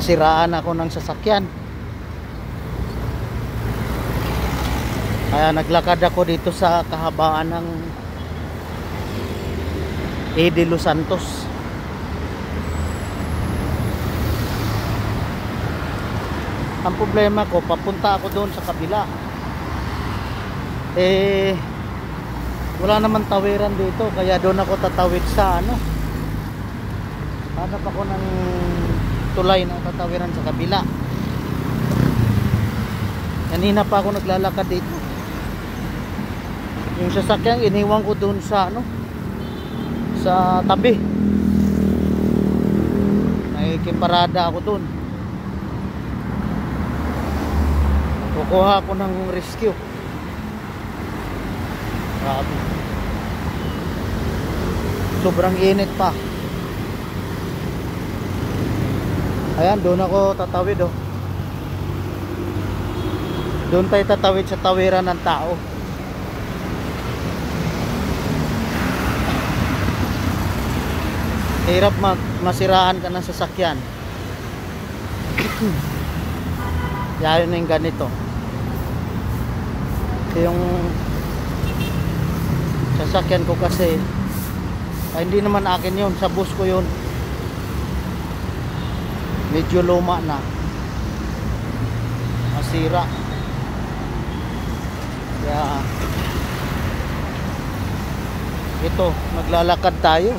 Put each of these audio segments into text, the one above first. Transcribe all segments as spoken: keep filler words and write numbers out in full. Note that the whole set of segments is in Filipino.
masiraan ako ng sasakyan. Kaya naglakad ako dito sa kahabaan ng E D Los Santos. Ang problema ko, papunta ako doon sa kabila. Eh, wala naman tawiran dito, kaya doon ako tatawid sa ano. Hanap ako ng tulay na tatawiran sa kabila. Kanina pa ako naglalakad dito. Yung sasakyan iniwan ko doon sa ano, sa tabi. Nakikiparada ako doon. Kukuha ako ng rescue. Grabe. Sobrang init pa. Ayan, doon ako tatawid oh. Doon tayo tatawid sa tawiran ng tao. Hirap mag masiraan ka ng sasakyan. Yan yung ganito. Yung sasakyan ko kasi ay, hindi naman akin yun, sa bus ko yun. Medyo luma na, masira. Kaya ito, maglalakad tayo.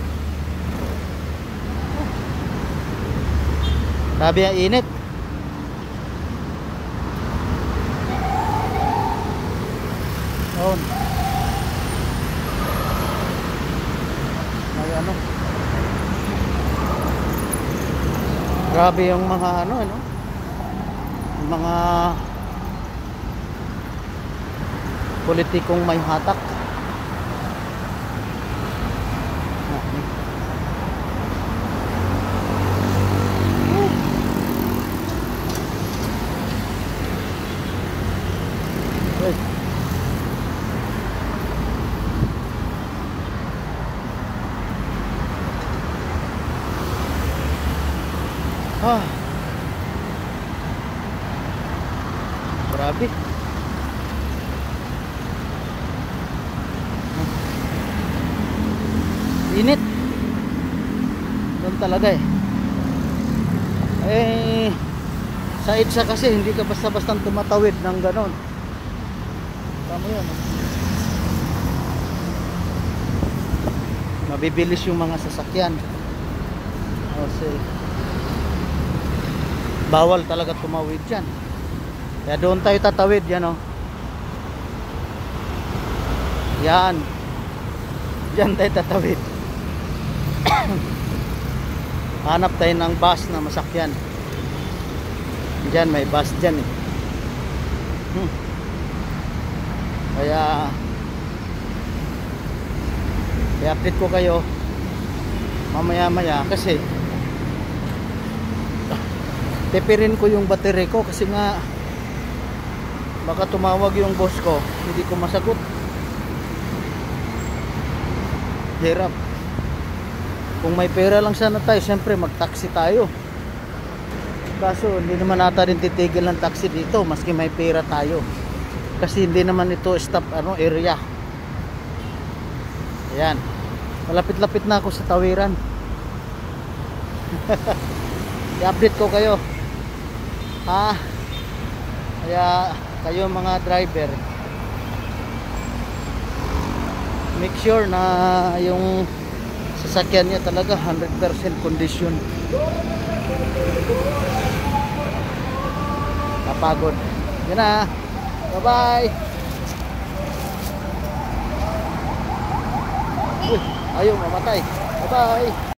Grabe ang init. Noon. May ano. Grabe yung mga ano, ano. Yung mga politikong may hatak. Ah. Grabe. Init. Doon talaga eh. Eh sa EDSA kasi hindi ka basta-basta tumatawid ng ganon. Tama yan. Mabibilis yung mga sasakyan. Kasi bawal talaga tumawid dyan. Kaya doon tayo tatawid. Yan o. Yan. Diyan tayo tatawid. Hanap tayo ng bus na masakyan. Diyan may bus dyan eh. Hmm. Kaya i-update ko kayo mamaya maya kasi tepirin ko yung battery ko kasi nga baka tumawag yung boss ko, hindi ko masagot. Hirap. Kung may pera lang sana tayo, siyempre mag-taxi tayo. Kaso hindi naman nata rin titigil ng taxi dito maski may pera tayo. Kasi hindi naman ito stop ano area. Ayan. Malapit-lapit na ako sa tawiran. I-update ko kayo. Ha? Kaya kayo mga driver, make sure na yung sasakyan niya talaga one hundred percent condition. Kapagod. Yan na. Bye bye. Uy, ayaw mamatay. Bye bye.